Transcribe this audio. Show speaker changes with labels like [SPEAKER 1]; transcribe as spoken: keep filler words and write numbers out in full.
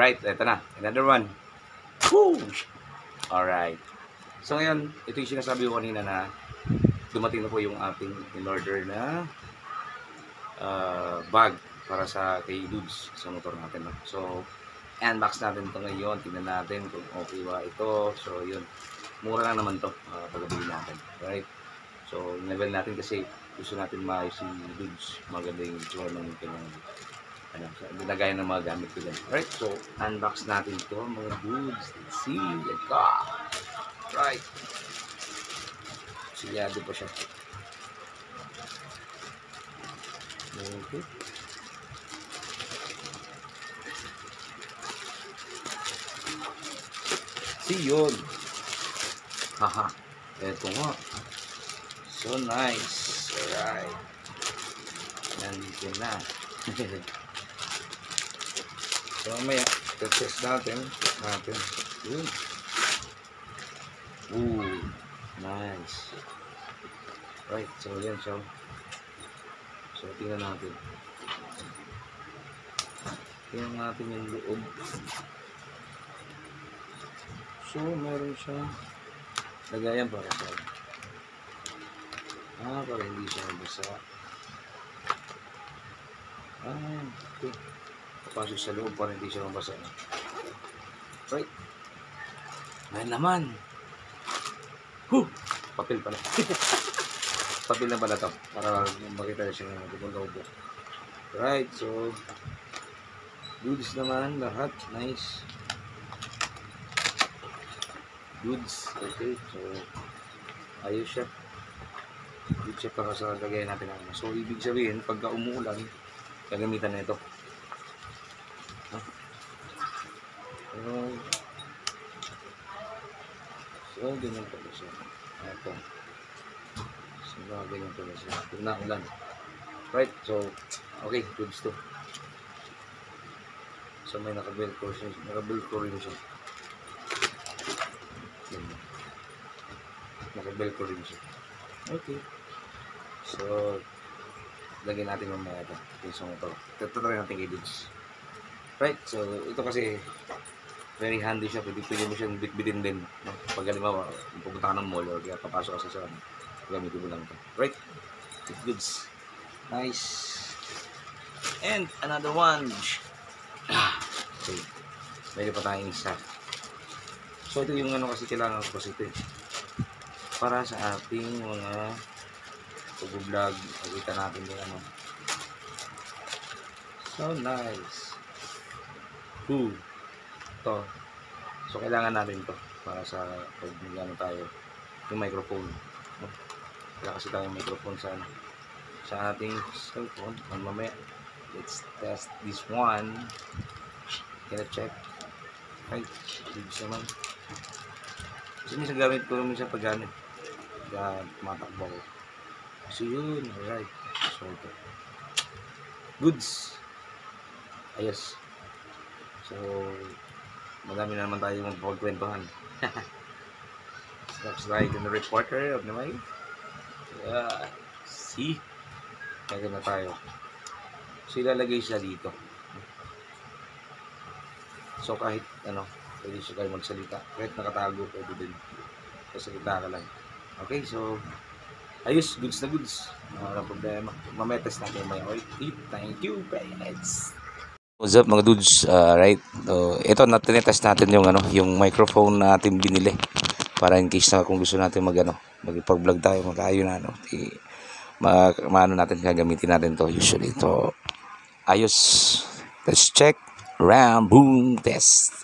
[SPEAKER 1] Alright, ito na. Another one. Woo! Alright. So ngayon, ito yung sinasabi ko kanina na dumating na po yung ating in-order na uh, bag para sa kay Dudes sa motor natin. No? So, unbox natin ito ngayon. Tingnan natin kung okay ba ito. So, yun. Mura lang naman to uh, pagkabili natin. Alright. So, level natin kasi gusto natin maayos si Dudes. Maganda yung itsura ng kanyang ano, so, nagaya ng mga gamit ko dyan. Alright, so unbox natin ito mga dudes. Let's see. Let's go. Right. Silyado pa siya. Okay. See yun. Haha. Eto nga. So nice. Alright. Nandito na. So, mamaya, test natin. Test natin. Yun. Ooh, nice. Right, so yan siya. So, tingnan natin. Tingnan natin yung loob. So, meron siya. Lagayan para sa ah, para hindi siya basa. Ah, okay. Pasok sa loob para hindi siya mabasa. Right. Ngayon naman. Huh! Papel pala. Papel na pala ito. Para makita na siya ng loob. Right. So, goods naman. Lahat. Nice. Goods. Okay. So, ayos siya. Goods siya para sa lagay natin. So, ibig sabihin, pagka umuulan, gagamitan na ito. So, so ganyan pala siya. Ito. So, ganyan pala siya. Kung naulan. Right, so, okay, goods to. So, may naka-velcro siya. Naka-velcro rin siya. Naka-velcro rin siya. Okay. So, lagyan natin mamaya ito. So, ito. Ito try natin kay goods. Right, so, ito kasi very handy siya, pwede, pwede mo siyang bitbitin din, no? Pag halimbawa, pupunta ka ng mall or kaya papasok ka sa saan, gamitin mo lang ito. Right? It's goods. Nice. And another one. Okay. Meron pa tayong isa. So, ito yung ano kasi kailangan ko kasi ito eh. Para sa ating mga pag-vlog, makita natin yung ano. So, nice. Ooh. To. So, kailangan natin to para sa pag nagano tayo yung microphone. No? Wala kasi tayong microphone sa ano, sa ating cellphone. And mamaya, let's test this one. Can I check? Right. Ibig naman. Kasi minsan gamit ko minsan pag gamit. Kaya tumatakbo ko. So, yun. Alright. So, ito. Goods. Ayos. So, madami na naman tayo magpagkwentuhan. Steps like in the reporter of the way. Yeah. See? Kaya na tayo. So, ilalagay siya dito. So, kahit, ano, pwede siya kayo magsalita. Kahit nakatago, pwede din. Kasalita ka lang. Okay, so, ayos. Goods na goods. Walang problema. Mametes natin may oil. Thank you, guys. What's up mga dudes, uh, right? So, ito na tinetest natin yung ano, yung microphone na natin binili para in case na kung gusto natin mag ano, magpag-vlog tayo, mag-ayo na ano, i mag maano natin gagamitin natin to usually. To ayos. Let's check. Round boom test.